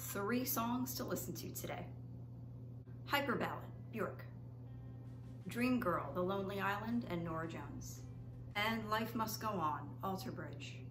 3 songs to listen to today. Hyper Ballad, Bjork. Dream Girl, The Lonely Island, and Norah Jones. And Life Must Go On, Alter Bridge.